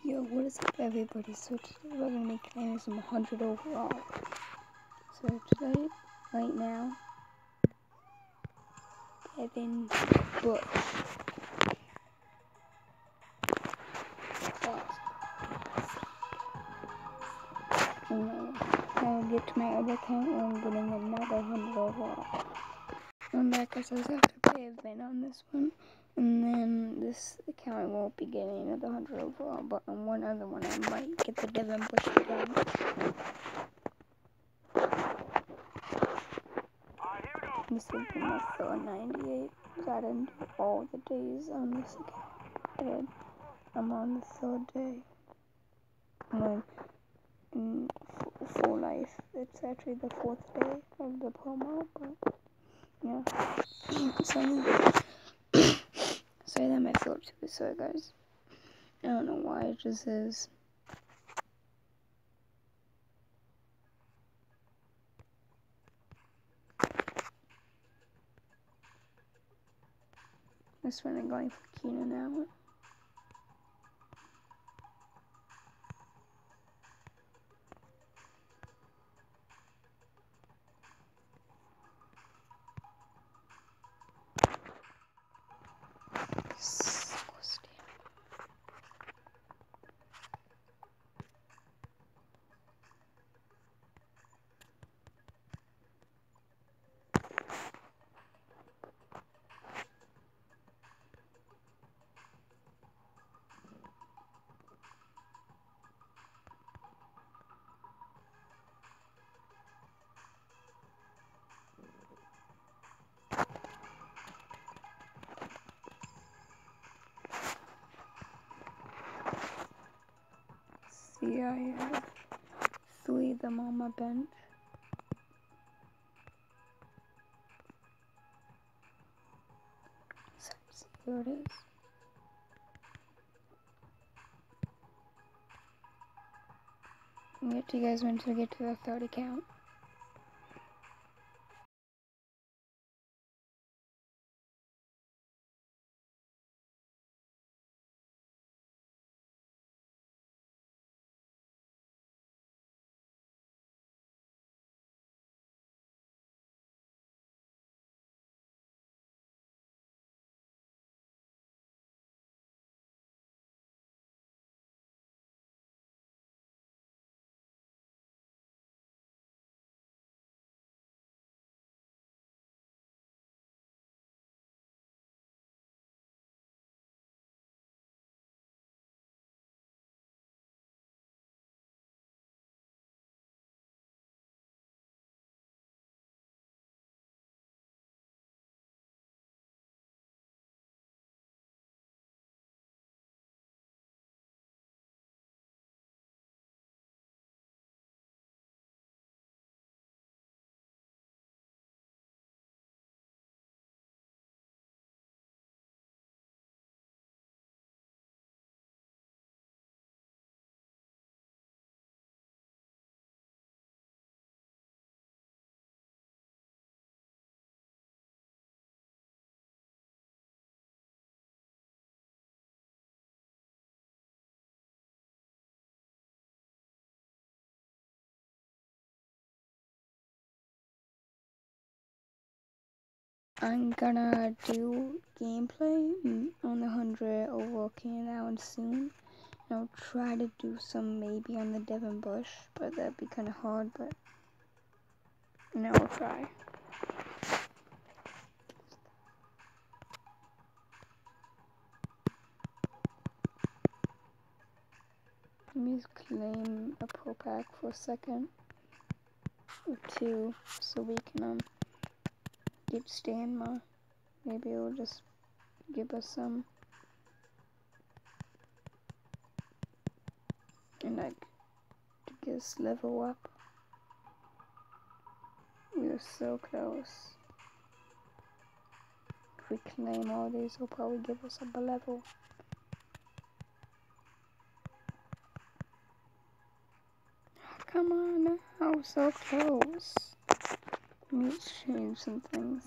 Yo, what is up, everybody? So today we're gonna be claiming some 100 overall. So today, right now, Devin Bush. I'll get to my other account and I'm getting another 100 overall. And like I said, I have to pay a event on this one. And then this account won't be getting another 100 overall, but on one other one I might get the Devin Bush again. This will be my third 98, because I didn't do all the days on this account. I'm on the third day. I'm in full life. It's actually the fourth day of the promo, but yeah. Sorry that might fill up too bit, sorry guys. I don't know why it just is. This one I'm going for Keenan now. See, I have 3 of them on my bench. So, here it is. I'll get to you guys once I get to the 30 count. I'm gonna do gameplay on the 100 overall Keenan Allen soon. And I'll try to do some maybe on the Devin Bush, but that'd be kind of hard, but no, I'll try. Let me claim a pro pack for a second or two so we can get Stanma. Maybe it'll just give us some. And like to get us level up. We are so close. If we claim all these, it'll probably give us up a level. Come on now, so close. Let me change some things.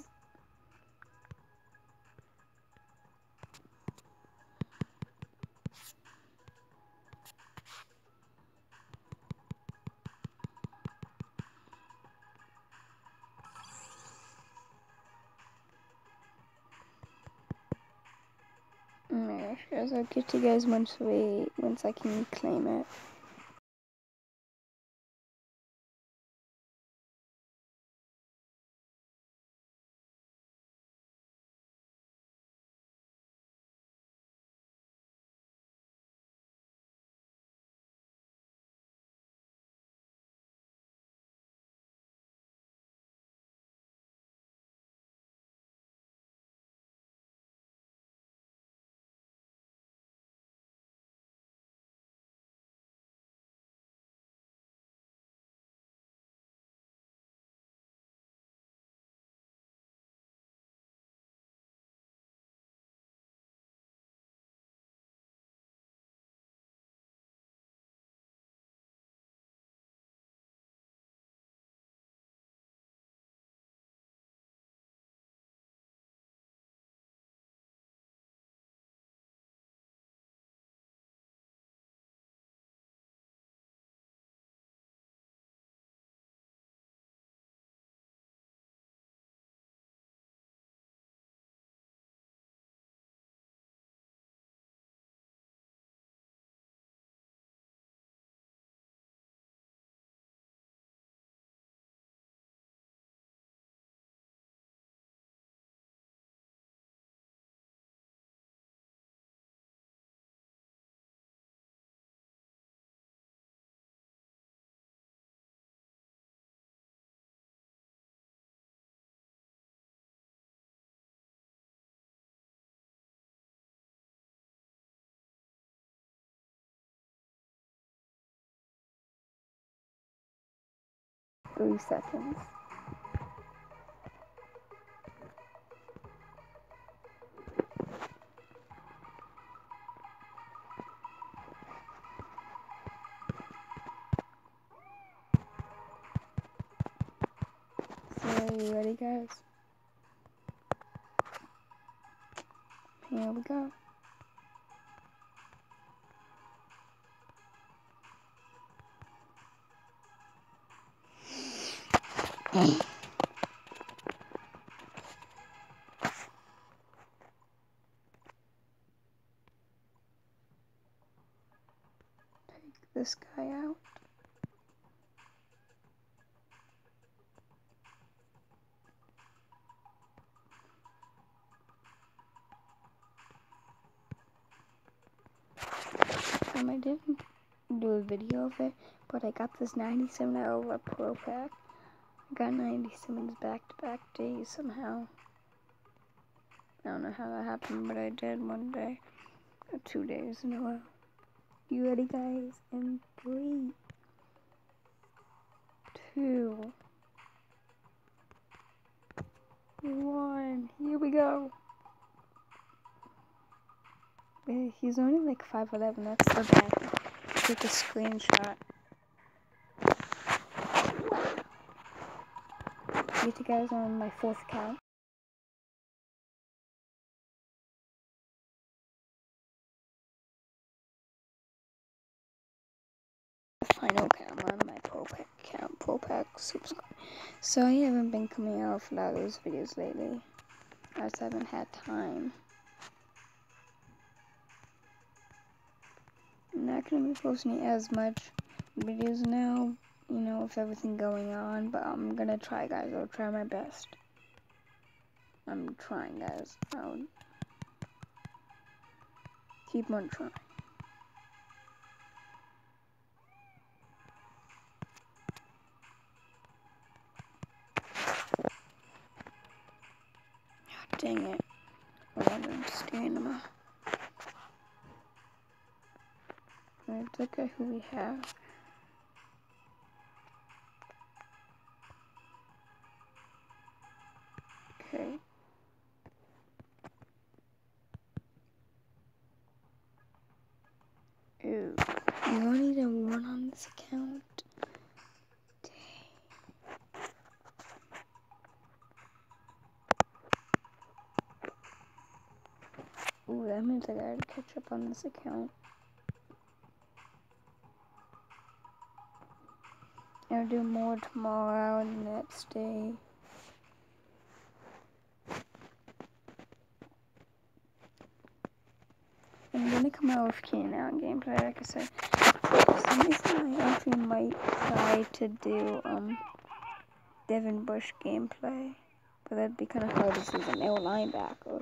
guys, I'll get you guys once I can claim it. Three seconds. So, are you ready, guys? Here we go. Take this guy out. I didn't do a video of it, but I got this 97 hour pro pack. I got 97s back-to-back days somehow. I don't know how that happened, but I did one day. Or 2 days in a row. You ready, guys? In 3, 2, 1. Here we go. He's only like 5'11". That's the bad. Take a screenshot. Get you guys on my 4th account. Final account on my Pro Pack account. Pro Pack subscribe. So I haven't been coming out with a lot of those videos lately, as I haven't had time. I'm not gonna be posting as much videos now, you know, with everything going on, but I'm gonna try, guys. I'll try my best. I'm trying, guys. I'll keep on trying. God dang it. Random stamina. Let's look at who we have. Okay. Ooh. You only need a 1 on this account. Ooh, that means I gotta catch up on this account. I'll do more tomorrow and the next day. No, with Keenan Allen gameplay, like I said. For some reason, I actually might try to do, Devin Bush gameplay. But that'd be kind of hard to see the middle linebacker.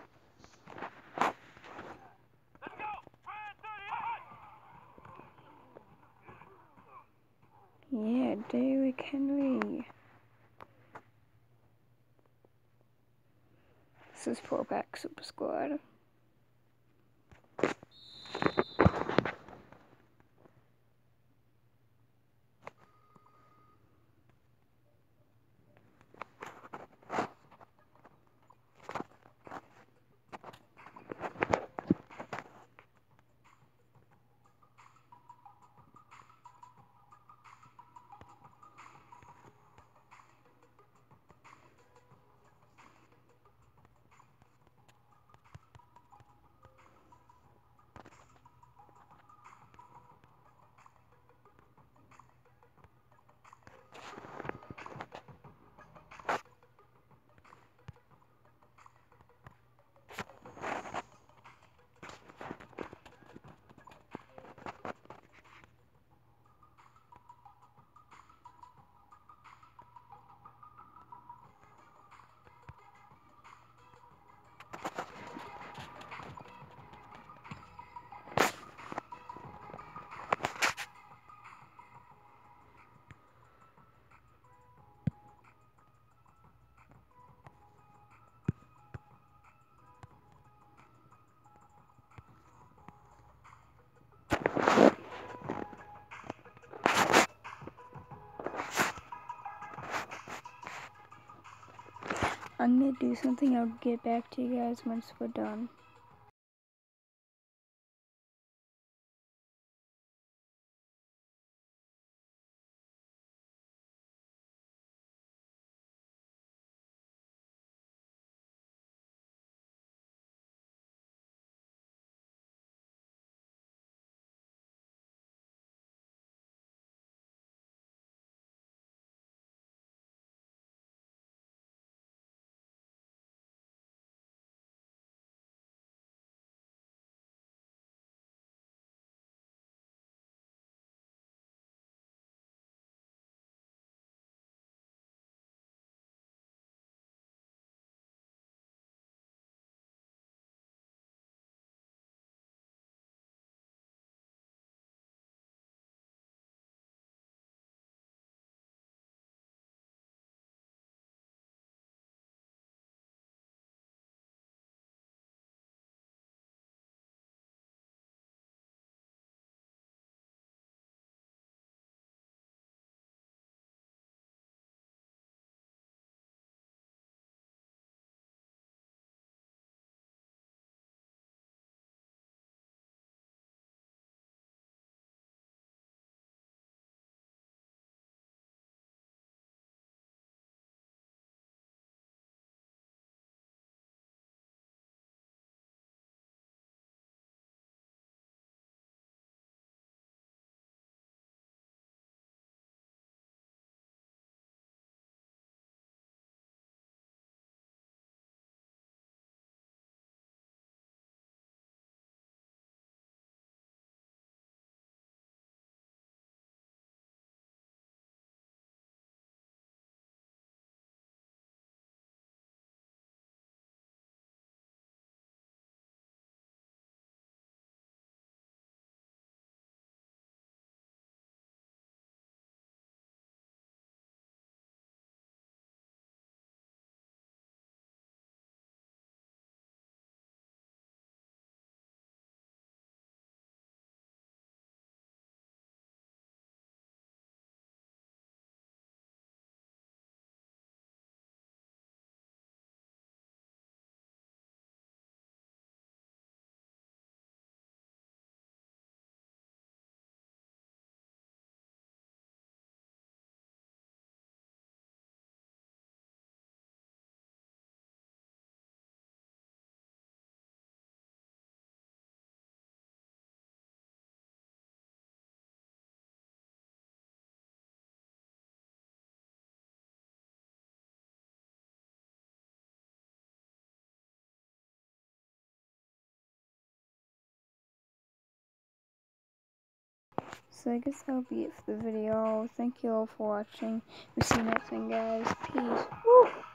Yeah, Derrick Henry. This is Pro Pack Super Squad. I'm gonna do something. I'll get back to you guys once we're done. So I guess that'll be it for the video. Thank you all for watching. We'll see you next time, guys. Peace. Woo!